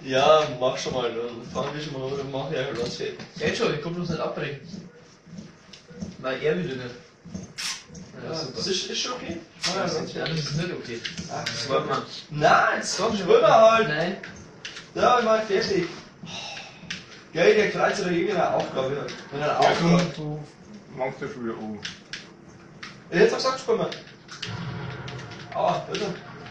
Ja, mach schon mal, dann fahren wir schon mal oder mach ich halt was fertig. Geht schon, ich komm bloß nicht abbrechen. Weil er will nicht. Ja, super. Das ist schon okay. Ja, das ist nicht okay. Ach, Das wollte man. nein, jetzt schwimmen wir halt. Nein. Ja, ich mach fertig. Gell, der Kreuz oder irgendeine Aufgabe hat. Wenn er eine Ja, Aufgabe hat. du machst ja schon wieder um. Jetzt hast du gesagt, schwimmen. Ah, bitte.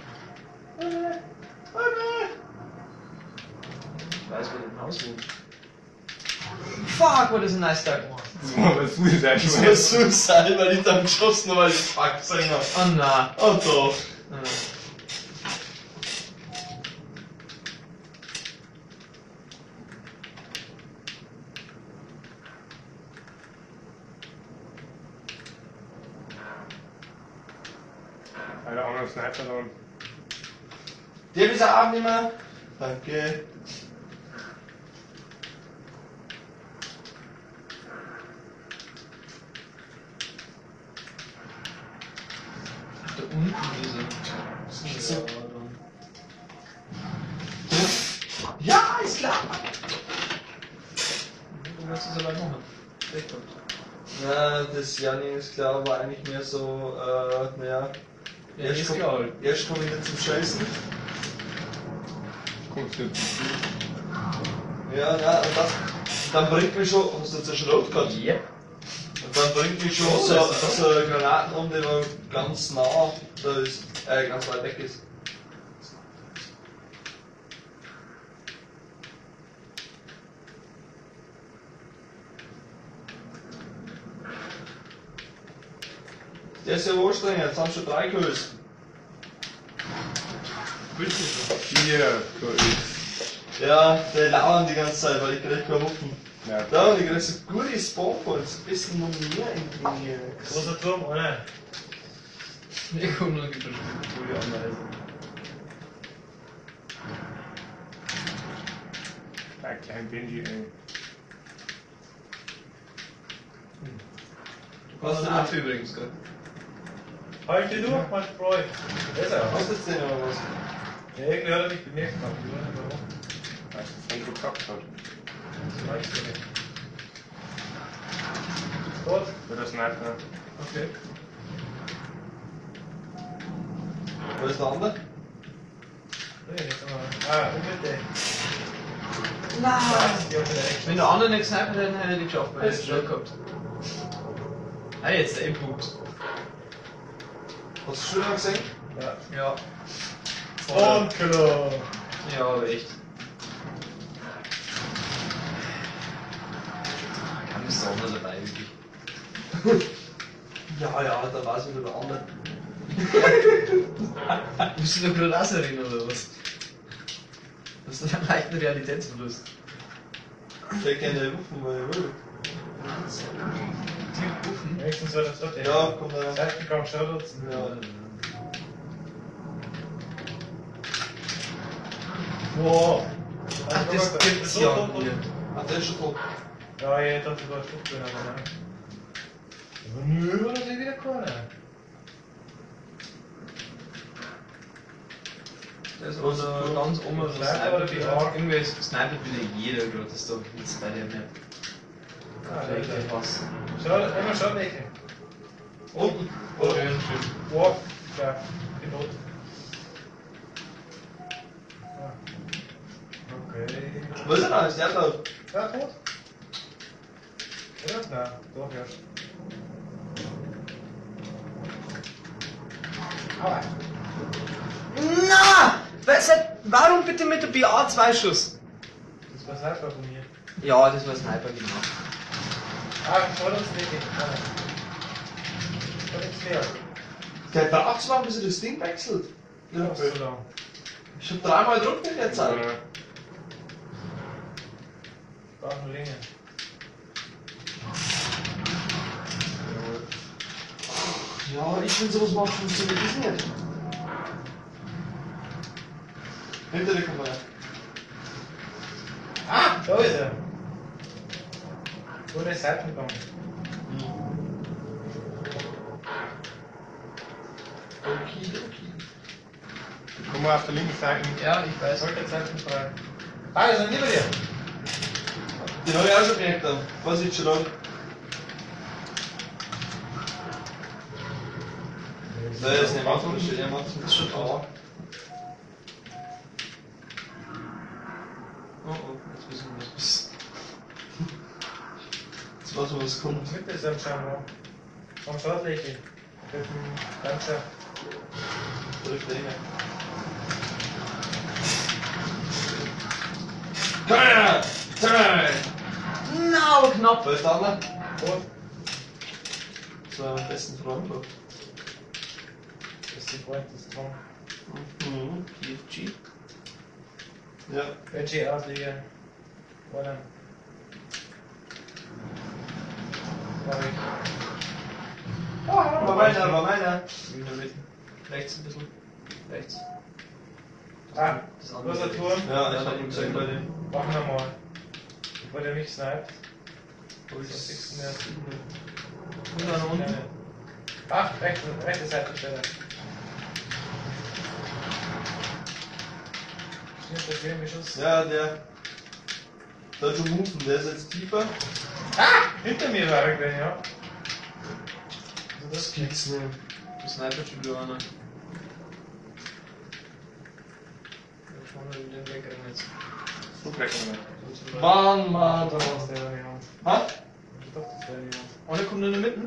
Ich weiß, wer im Haus wohnt. Fuck, what is a nice Tag. Das war aber Suicide Das muss so sein, weil ich dann geschossen habe, weil ich Fuck gesehen habe. Oh nein. Oh doch. Alter, auch noch ein Sniper da. Dir bis Abend nicht mehr. Danke. Da unten diese. So. Ja, ist klar. Du willst es allein machen. Wegkommt. Ja, das Janni ist klar, war eigentlich mehr so, naja. Ja, ist klar halt. Erst komme ich nicht zum Scheißen. Kommst du jetzt? Ja, na, und dann bringt mich schon, hast du jetzt einen Schrot gehabt? Yep. Und dann bringt mich schon Oh, so, das ist so eine Granaten um, die man ganz nah, da ist, ganz weit weg ist. Der ist ja anstrengend, jetzt haben schon 3 gelöst. Willst du schon? 4 für X. Ja, die lauern die ganze Zeit, weil ich krieg keine Waffen. Ja, Da, und ich krieg so gute Spawnpoints, ein bisschen noch mehr in die Großer Turm, oder? Ich komm nur bestimmt coole Anweisung. ein kleiner Benji, ey. Du hast einen Apfel übrigens, gell? Halt die durch, mein Freund. Besser. Was ist denn oder was? Ja, irgendwie hat er mich bemerkt, ich weiß nicht warum. Weil es das nicht geklappt hat. Das reicht ja nicht. Dort? Für das Sniper. Okay. Wo ist der andere? Nee, jetzt mal. Bitte. Nein! Die hat vielleicht. Wenn der andere nicht gesnipert hätte, hätte er die geschafft, weil er es schnell gehabt. Ah, jetzt der Endpunkt. Hast du schon mal gesehen? Ja. Ja. Und Killer. Ja, aber echt. Keine Sonne dabei, wirklich. Ja, ja, da war es wieder der andere. Bist du da gerade Rasserin oder was? Das ist ein leichter Realitätsverlust. Der kann ja rufen, weil er will. Wenigstens war das dort. Ja, komm da. Seitengang Shoutouts. Ja. Wow. Ach, das gibt's ja hier. Ach, der ist schon tot. Ja, ich dachte, du warst gut, aber nein. Aber nö, das ist wieder keiner. Der ist also ganz oben auf dem Sniper Sniper. oder Irgendwie snipert wieder jeder gerade, das ist doch jetzt bei der Map. Ah, Vielleicht Leute. was. Schau, immer schau weg. Unten. Oh, Oder? schön, schön. Wow. Ja, Pilot. Ah. Okay. Wo ist er noch? Ist der da? Ja, tot. Oder? Nein, doch, ja. Aua. Na! Warum bitte mit der BA 2 Schuss? Das war Sniper von mir. Ja, das war Sniper, genau. Ah, schau uns weg. Schau nichts mehr. Der braucht so lange, bis er das Ding wechselt. Ja, so lang. Ich hab 3-mal gedrückt in der Zeit. Braucht nur länger. Ja, ich will sowas machen, funktioniert das nicht. Hinter dir kommt er. Ah, da ist er. Ohne Seitengang. Okay. Komm mal auf der linken Seite. Ja, ich weiß. Sollte Seiten frei. Ah, die sind neben dir. Den habe ich auch schon gemerkt. Da. Vorsicht schon an. Nein, das ist nicht Martin, das steht ja Martin. Das ist schon da. Oh oh, jetzt wissen wir was. Jetzt warten wir, was kommt. Mit ist am Scheinbar. Am Startlächeln. Mit dem Ganzer. Drückt rein. Keiner! Keiner! Na, aber knapp, weißt du, Anna? Und? Das war am besten Freund. Das ist die Freund des Tom. Mhm. PFG. Ja. Veggie Ausleger. Oder? War ich. War meiner, war meiner. In der Mitte. Rechts ein bisschen. Rechts. Ah, Das wo ist der Turm? Ja, ich hab ihm gesagt, bei dem. Machen wir mal. Bevor der mich sniped. Wo Was ist ist denn der? Und dann unten. Ach, rechte Seitenstelle. Stimmt, das wäre ein Beschuss. Ja, der. Deutsche Mufen, der ist jetzt tiefer. Ah! Hinter mir war er gleich, ja. Also das gibt's nicht. Der Sniper schon wieder einer. Schauen wir den wegrennen jetzt. Flugrecken. Mann, Mann, das da. wäre jemand. Ha? Ich dachte, das wäre jemand. Einer kommt in der Mitte.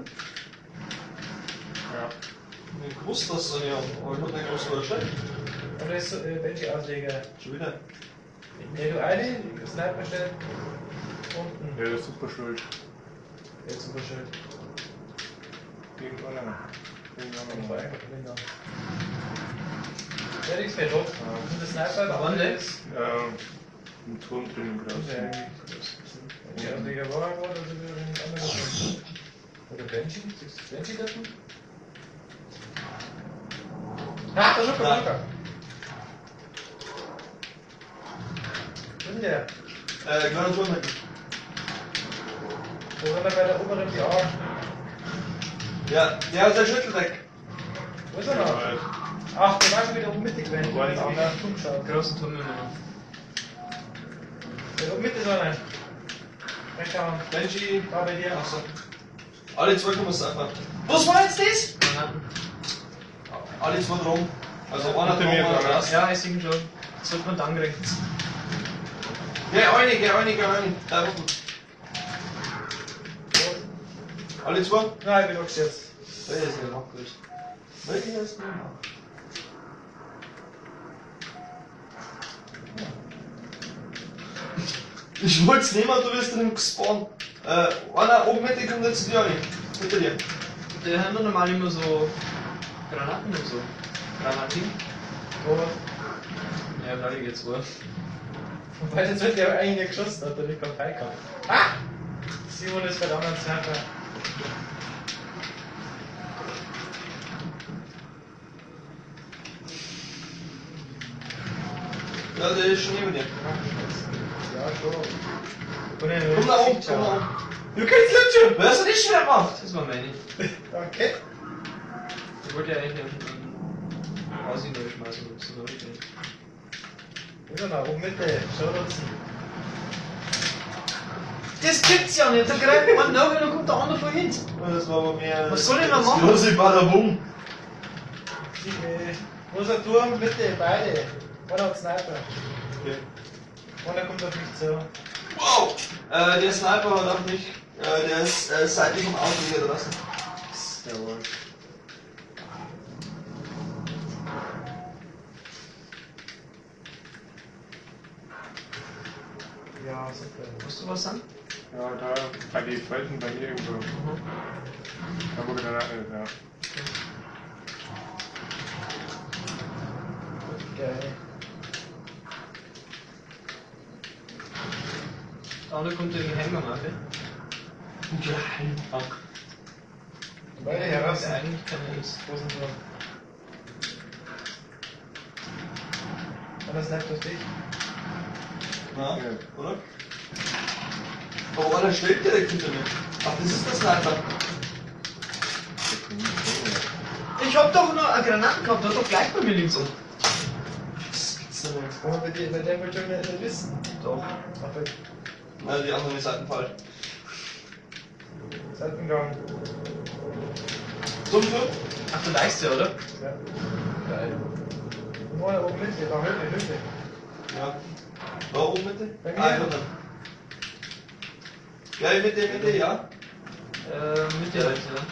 Ja. Ich wusste das dann ja, aber ich hab nicht gewusst, wo er steht. Und da ist Benji-Ausleger. Schon wieder. Ne, du eine, Sniper steht unten. Ja, das ist super schuld. Der ist super schön. Gegen anderen. Gegen Und anderen. Winter. Der ist fett, oder? Und der Sniper, der Wann andere denn? ist. Im Turm drin Das ist ja gelassen. eigentlich. Benji-Ausleger war er, oder sind wir in anderen Richtung? Oder Benji? Ist Benji da drin? Ah, da ist Nein. er, Wo ist denn der? Kleiner Turm hinten. Wo sind wir bei der oberen PA? Ja, der hat sein Schüttel weg. Wo ist er noch? Ach, der war schon wieder oben mittig, wenn ich War den nicht anderen Turm schaue. Großen Turm immer noch. Der oben mit ist einer. Rechter Hand. Benji. Da bei dir. Achso. Alle zwei kommen es einfach. Was war jetzt das? Granaten. Alle zwei drum. Also einer Hinter drum, mir einer dran. raus. Ja, ich sehe ihn schon. Sollte man dann kriegen. Geh rein, geh rein, geh rein. Da oben. Alle zwei? Nein, ich bin auch jetzt. Wer ist der Macht gut? Welcher ist der Macht? Ich wollt's nehmen, du wirst drin gespawnt. Einer oben mit, kommt jetzt zu dir rein. Hinter dir. Der haben doch normal immer so Granaten und so. Granaten. Wo? Ja, da liegt jetzt wohl. Weil jetzt wird der eigentlich nicht geschossen, hat er nicht gerade reinkommen. Ah! Simon ist bei der anderen Sniper. Ja, der ist schon neben dir. Ja, schon. Und er Komm nach oben, komm nach oben. Du kannst nicht schon. Wer hast du nicht schwer gemacht? Das war meine. Okay. Ich wollte ja eigentlich einen Aussehen schmeißen, aber das ist noch nicht. Wo ist er noch? Oben Mitte. Schau uns. Das gibt's ja nicht, da greift man nach und dann kommt der andere von hinten. Ja, das war aber mehr. Was soll ich noch das machen? große Badabum. Wo ist der Turm? Mitte, beide. Einer hat Sniper. Okay. Einer kommt auf mich zu. Wow! Der Sniper hat auch nicht. Der ist seitlich vom Auto niedergelassen. Jawohl. Ja, super. Musst du was sagen? Ja, da bei den Felsen bei mir irgendwo. Da wo Granaten ist, ja. Geil. Der andere kommt in die Hängematte. Geil. Beide heraus. Der eigentlich keiner ist. Großen Turm. Einer sniped auf dich. Na, Ja. oder? Aber einer steht direkt hinter mir. Ach, das ist der Sniper. Ich hab doch noch eine Granate gehabt, der hat doch gleich bei mir links um. Das gibt's doch nichts. Kann man bei dem will schon nicht wissen. Doch. Aber Nein, die anderen Seitenfall. Seitengang. Zum Schluss? Ach, du leist ja, oder? Ja. Geil. Und einer oben mit, da Hütte. Ja. Da oben Mitte? Bei mir? Ah, ja, dann. Ja, Mitte, ja. Mit der Leute, ja.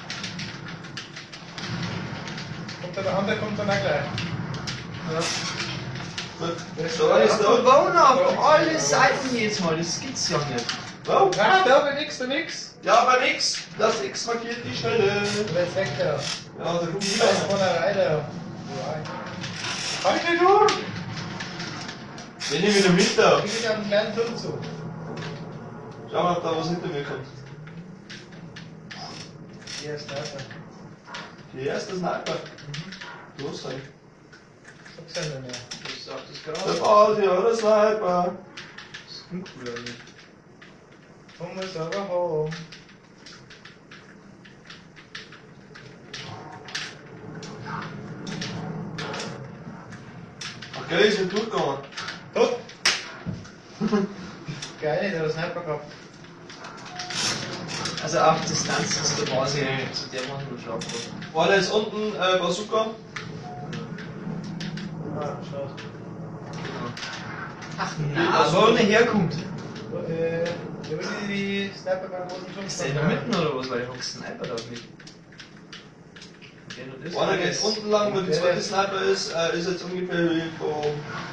Kommt der andere, kommt dann auch gleich. Ja. Gut. Das So, alles Aber da. warum auf alle Seiten jetzt mal? Das gibt's ja nicht. Wow. Ah, da bei nix. Ja, aber nix. Das X markiert die Stelle. Und jetzt weg der. Ja, da gucken die Da ist rein. von der Reihe. Halt nicht durch! Den nehme ich wieder mit da. Ich krieg einen kleinen Turm zu. Schau mal, ob da was hinter mir kommt. Hier ist der. Die erste Sniper. Los, sein. Sag's ja nicht mehr. Ich sag das Der gerade. baut ja der Sniper. Das ist uncool eigentlich. Komm ist aber home. Okay, ist nicht durchgegangen. Tot! Geil, der hat Sniper gehabt. Also auf Distanz ist der Base zu der man nur schlafen kann. Einer ist unten, Bazooka. Ah, schau. Ach na, wo er herkommt. Ja, will die Sniper beim großen Turm Ist der in der Mitte oder was? Weil ich hab Sniper da nicht. Der noch ist. Einer geht unten lang, wo die zweite Sniper ist jetzt ungefähr wie vom.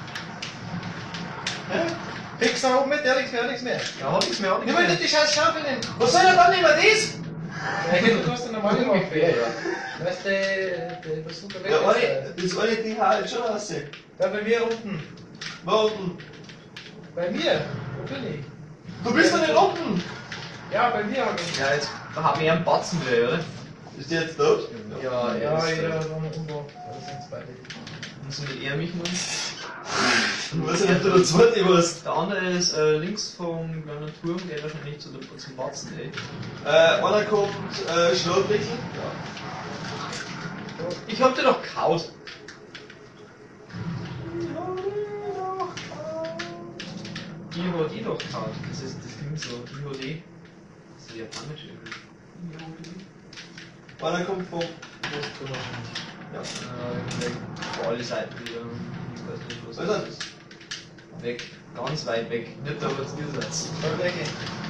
Hä? Fix nach oben mit, der nichts mehr. Ja, hab ich's mir auch nicht Nimm mal mehr. nicht die scheiß Schaufel nehmen! Was soll er dann nehmen, das? Ja, du hast eine normale Ungefähr, ja. Weißt du, der Bazooka weg Ja, ist. das eine Ding halt schon aussehen. Da bei mir unten. Wo unten? Bei mir? Wo bin ich? Du bist doch nicht unten! Ja, bei mir hab ich. Ja, jetzt haben wir einen Batzen wieder, oder? Ist der jetzt tot? Ja, Ja, ist jeder da. hat einen Umbau. Das sind beide. Muss mit er mich machen. Ich weiß nicht, ob du der zweite warst. Der andere ist links vom kleinen Turm, geht wahrscheinlich zum Batzen, ey. Einer kommt Schlotwechsel. Ich hab dir doch kaut. Die hat die doch kaut. Das klingt so. Die hat die. Das ist japanisch irgendwie. Einer kommt vom. Ja. Vor alle Seiten wieder. Ich weiß nicht, was Was das ist ist. Weg. Ganz weit weg. Nicht da, wo es ist. Da weg.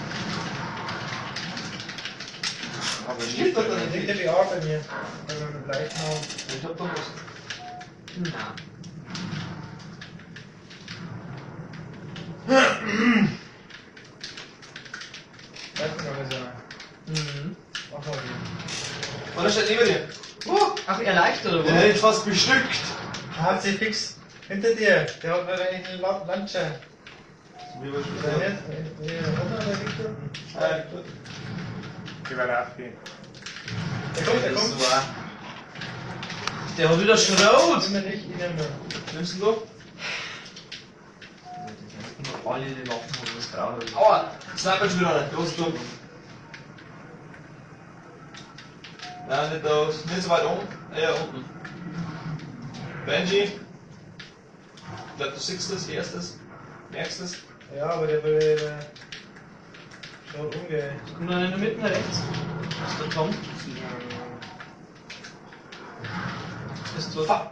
Aber Stimmt doch Dann nicht. liegt der BA bei mir. Wenn wir mit Leichen haben. Ich hab doch was. Na. Seitengang ist ja. Mhm. Mach mal die. Einer steht neben dir. Ach, er leicht oder Der was? hält fast bestückt. HC fix. Hinter dir. Der hat wahrscheinlich einen Landschein. Wie war Der nicht. Oder liegt da unten. gut. die werden abgehen. Der kommt. Das war. Der hat wieder Schrot! Immer nicht innen mehr. Nimmst du ihn doch? Alle die Waffen haben das brauchen. Aua! Sniper ist wieder nicht. Groß dumm. Nein, nicht da. Nicht so weit oben. Eher unten. Benji. Ich glaube, du siehst das erstes. Merkst das? Ja, aber der will. Schaut umgehen. Kommt einer in der Mitte rechts? Das ist der Tom. Das ist tot. Fuck!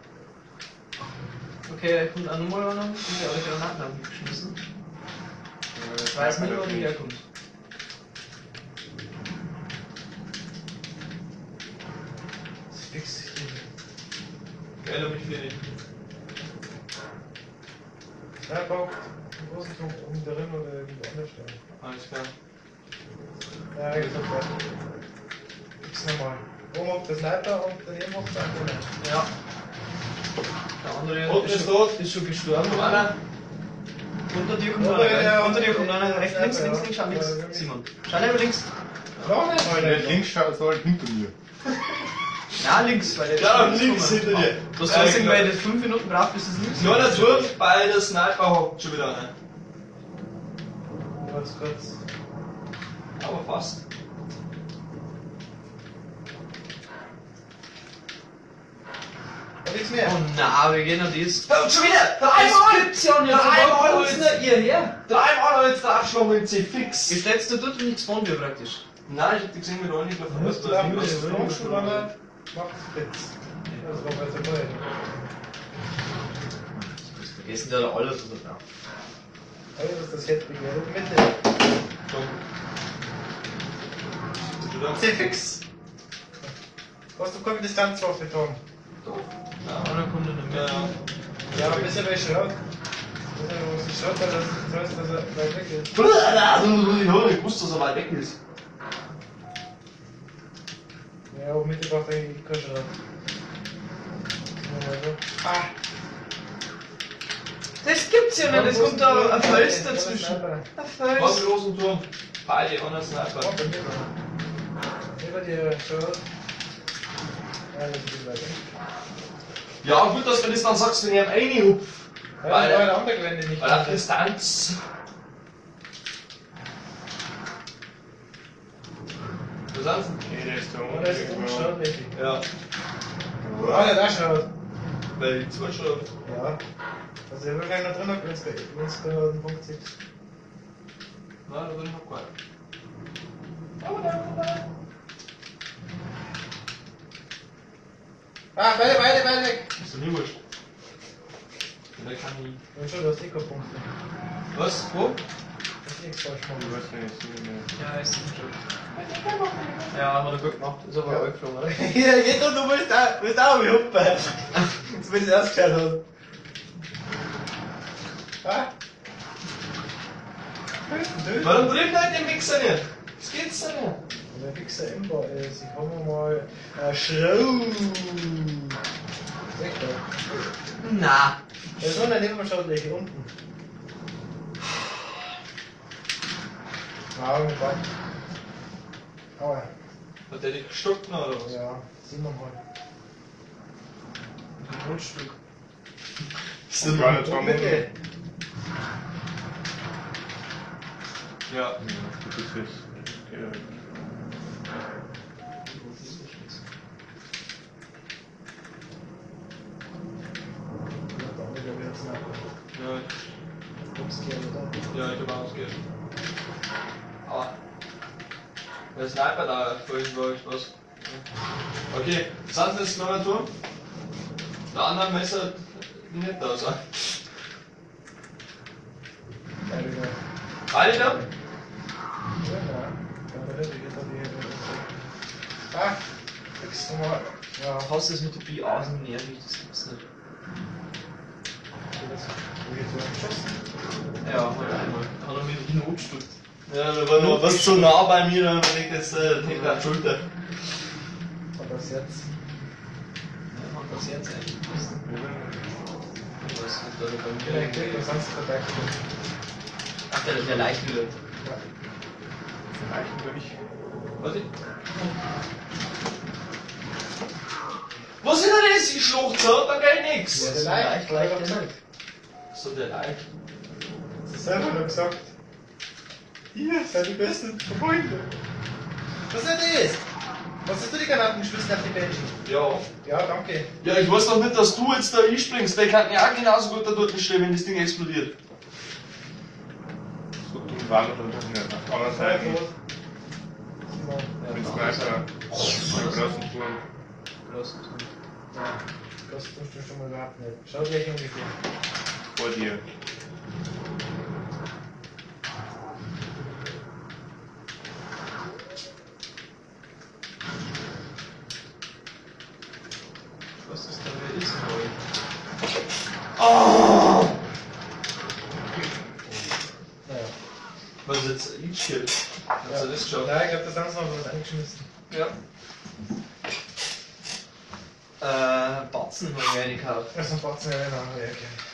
Okay, da kommt auch nochmal einer. Und der hat alle Granaten abgeschmissen. Ich weiß nicht, wo die herkommt. Das ist fix. Geil, hab ich für dich. Ja, braucht einen großen Turm oben drin oder irgendwo anders stellen. Alles klar. Ja, ich hab fertig. Fix nochmal. Oben auf der Sniper und daneben auf der andere. Ja. Der andere Unten ist tot. ist schon gestorben. Noch einer. Unter dir kommt Oder einer. der- Unter dir kommt einer. Rechts, links, Ja. links, links, schau links. Ja. Simon. Schau nicht links. Noch nicht? Der links schaut soll hinter mir. Ja, links, weil der Ja, ist links gekommen. hinter dir. Du hast gesehen, weil das 5 Minuten braucht, bis es links Nur der Turm bei der Sniper hockt schon wieder einer. Kurz. Aber fast. nichts mehr. Oh na, wir gehen an dies. Oh, schon wieder! Das gibt's ja nicht. Dreimal Wo kommt's denn ihr her? Dreimal jetzt der Abschlag mit C fix! Wie stellst du dort und nichts von mir praktisch? Nein, ich hab die gesehen mit Ronny Du musst da mit dem Sprungschulanne macht Spitz. Das war besser neu. Vergessen ja alles oder da. Also ist das jetzt wieder Mitte. C-Fix! Was du keine Distanz drauf getan? Ja, einer kommt in der Mitte. Ja, aber bis er bei schaut. Bis er wo sie schaut, weil das heißt, dass er weit weg ist. Ich wusste, dass er weit weg ist. Ja, oben Mitte braucht er die Kirsche drauf. Ah! Das gibt's ja nicht, es kommt da ein Fels dazwischen. Ein Was Fels. los und Turm? Beide ohne Sniper. Oh, bei mir noch. Über dir schaut. Ja, das ist weiter. Ja, gut, dass du das dann sagst, wenn ich am eine hupf. Weil der andere Gelände nicht Weil auf Distanz. Wo sind sie? Okay, der ist da Und da ist es unten. umschaut, richtig. Ja. Ah, der da schaut. Weil die zwei schon. Ja. Also, er will keiner drin, wenn es genau den Punkt sieht. Nein, da bin ich noch keinen. Ah, beide weg! Ist doch nie wurscht. Der kann nie. Ja, schon, du hast Eco-Punkte. Was? Wo? Das ist nichts falsch Du gemacht. weißt ja nicht, wie mehr. Ja, ist schon. Ja, hat er gut gemacht. Ist aber auch geflogen, oder? Ja, geht doch, du willst auch wie Huppe. Jetzt will ich das geschaut haben. Ah? Warum drückt er den Mixer nicht? Was geht's denn nicht? Der Fixer im Bau ist. Ich hole mir mal Schrau. Weg da. Na. Der ist unten, neben mir schaut welche unten. Ah, mit Ball. Aua. Hat der dich gestockt noch oder was? Ja, sieh mal. Ein Grundstück. Sind wir alle Und Mitte. Ja. Ja, das ist jetzt. Okay, Ja, ja, ich hab ausgehört. Aber. Der Sniper da vorhin war ich was. Okay, sind sie jetzt noch ein Turm? Der andere Messer nicht da sein. Beide da? Ah, fix nochmal. Ja, Haus ist mit der Bi außen nervig, das gibt's nicht. Ja, heute einmal. Hat er mir die Notstützt. Ja, da war noch was zu nah bei mir, dann liegt jetzt hinter der Schulter. Und das jetzt. Ja, hat das jetzt eigentlich gepasst. Was hat er da beim Direkt weg, und sonst vorbei. Ach, der ist ja leicht wieder. Reichen durch. Warte. Was sind denn das? Die Schluchzer? Da geht nix. Ja, der Leicht, leicht, der der Leicht. nicht. So, der Leicht. Das ist selber nur gesagt. Hier, seid die besten Freunde. Was ist denn das? Was hast du die Granaten geschmissen auf die Benji? Ja. Ja, danke. Ja, ich weiß doch nicht, dass du jetzt da hinspringst. Der kann ja auch genauso gut da dort stehen, wenn das Ding explodiert. So dumm war oder doch nicht. Auf der anderen Seite. Mit Sniper. Mit großen Turm. Großen Turm. Ja, das tust du schon mal überhaupt nicht. Schau gleich ungefähr. Vor dir. Was ist da, wer ist neu? Oh! Naja. Was ist jetzt ein Schild? Hast du das geschafft? Ja, ich glaube, das haben sie noch was angeschmissen. Ja. Batzen haben wir eine gekauft. Das ist ein Batzen, ja, genau. Ja, okay.